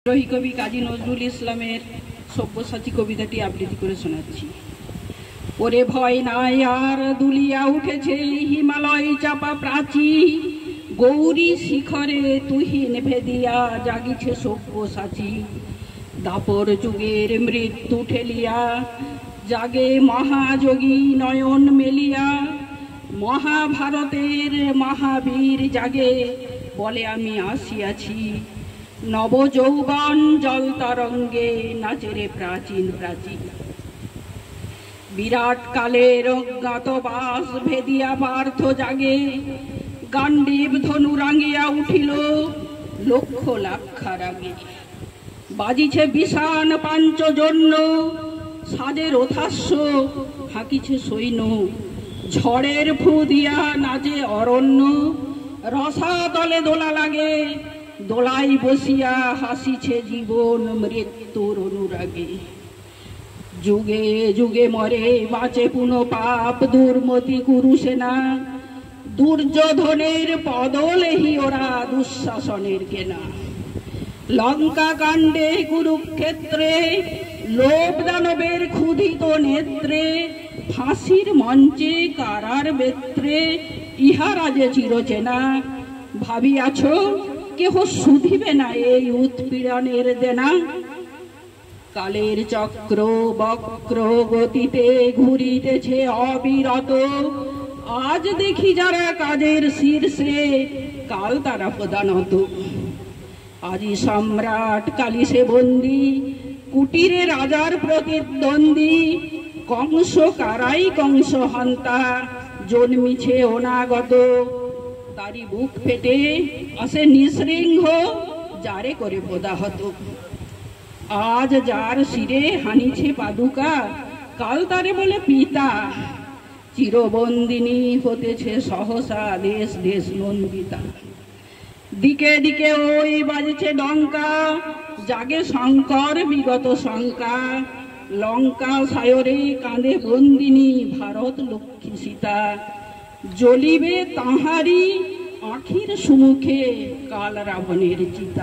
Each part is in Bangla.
রহি কবি কাজী নজরুল ইসলামের সব্যসাচী কবিতাটি আবৃত্তি করে শোনাচ্ছি। ওরে ভয় নাই আর দুলিয়া উঠেছে হিমালয় চাপা প্রাচী, গৌরী শিখরে তুহিন ভেদিয়া জাগিছে সব্যসাচী। দাপর যুগের মৃত্যু ঠেলিয়া জাগে মহাযোগী নয়ন মেলিয়া, মহাভারতের মহাবীর জাগে বলে আমি আসিয়াছি। নবযৌবন জল তরঙ্গে নাচেরে প্রাচীন প্রাচীন, বিরাট কালের অজ্ঞাত বাস ভেদিয়া পার্থ জাগে। গান্ডীব ধনু রাঙিয়া উঠিল লক্ষ লাক্ষার আগে, বাজিছে বিষাণ পাঞ্চজন্য সাজে রথাস্য হাঁকিছে সৈন্য। ঝড়ের ফু দিয়া নাচে অরণ্য, রসাতলে দোলা লাগে। দোলাই বসিয়া হাসিছে জীবন মৃত্যুর অনুরাগে। যুগে যুগে মরে বাঁচে পুন পাপ দুর্মতি কুরুসেনা, দুর্যোধনের পদলেহি ওরা দুঃশাসনের কেনা। লঙ্কা কাণ্ডে কুরুক্ষেত্রে লোভ দানবের ক্ষুধিত নেত্রে, ফাঁসির মঞ্চে কারার বেত্রে ইহারা যে চিরচেনা। ভাবিয়াছ কেহ শুধিবে না এই উৎপীড়নের দেনা। কালের চক্র বক্র গতিতে ঘুরিতেছে অবিরত, আজ দেখি যারা কাজের শীর্ষে কাল তারা প্রদানত। আজি সম্রাট কালিসে বন্দী কুটিরে রাজার প্রতিদ্বন্দ্বী, কংস কারাই কংস হন্তা জন্মিছে অনাগত। তারি বুক ফেটে আসে নিঃশৃঙ্গ যারে করে প্রদাহত। আজ যার শিরে হানিছে পাদুকা কাল তারে বলে পিতা। চিরবন্দিনী হতেছে সহসা দেশ দেশ নন্দিতা। দিকে দিকে ওই বাজছে ডঙ্কা, জাগে শঙ্কর বিগত শঙ্কা। লঙ্কা সায়রে কাঁদে বন্দিনী ভারত লক্ষ্মী সীতা। জ্বলিবে তাহারি আখির সুমুখে কাল রাবণের চিতা।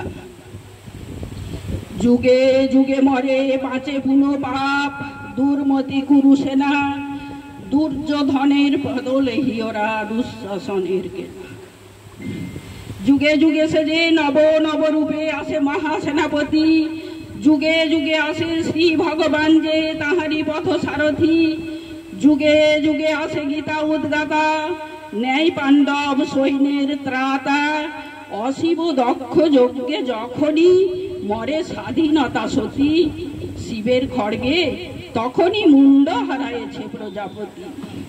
যুগে যুগে মরে বাঁচে পুন পাপ দুর্মতি কুরুসেনা, দুর্যোধনের পদলেহি ওরা দুঃশাসনের কেনা। যুগে যুগে সে যে নব নব রূপে আসে মহাসেনাপতি, যুগে যুগে আসে শ্রী ভগবান যে তাহারি পথ সারথি। যুগে যুগে আসে গীতা উদ্গাতা, ন্যায় পাণ্ডব সৈন্যের ত্রাতা। অশিব দক্ষ যজ্ঞে যখনই মরে স্বাধীনতা সতী, শিবের খড়গে তখনই মুন্ড হারায়েছে প্রজাপতি।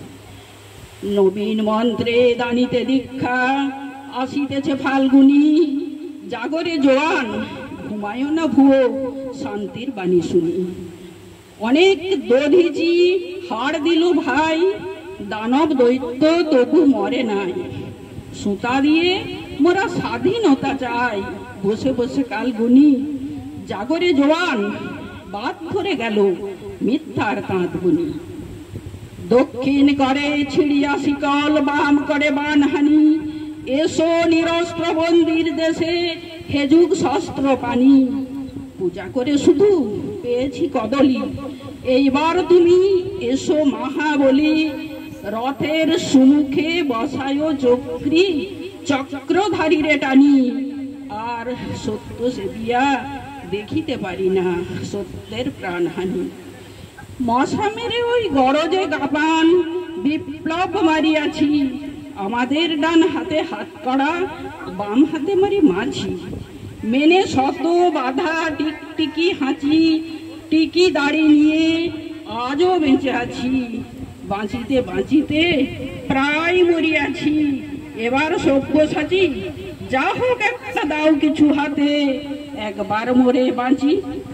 নবীন মন্ত্রে দানিতে দীক্ষা আসিতেছে ফাল্গুনি, জাগরে জোয়ান ঘুমায় না ভুয়ো শান্তির বাণী শুনি। অনেক দধিচি হাড় দিল ভাই, দানব দৈত্য তবু মরে নাই। সুতা দিয়ে মোরা স্বাধীনতা চাই, বসে বসে কাল গুনি। জাগরে জোয়ান বাদ ধরে গেল মিথ্যার তাঁত বুনি। দক্ষিণ করে ছিড়িয়া শিকল, বাম করে বানহানি। এসো নিরস্ত্র বন্দির দেশে হেজুক শস্ত্র পানি। পূজা করে শুধু পেয়েছি কদলি, এইবার তুমি এসো মহাবলী। রথের সুমুখে বসায় চক্রী, চক্রধারীরে টানি। আর সত্য সেবিয়া দেখিতে পারি না সত্যের প্রাণহানি। মশা মেরে ওই গরজে গাপান বিপ্লব মারিয়াছি। আমাদের ডান হাতে হাত কড়া, বাম হাতে মারি মাঝি। মেনে শত বাধা টিকটিকি হাঁচি, টিকি দাড়ি নিয়ে আজও বেঁচে আছি। বাঁচিতে বাঁচিতে প্রায় মরিয়াছি। এবার সব্যসাচী যা হোক একটা দাও কিছু হাতে, একবার মরে বাঁচি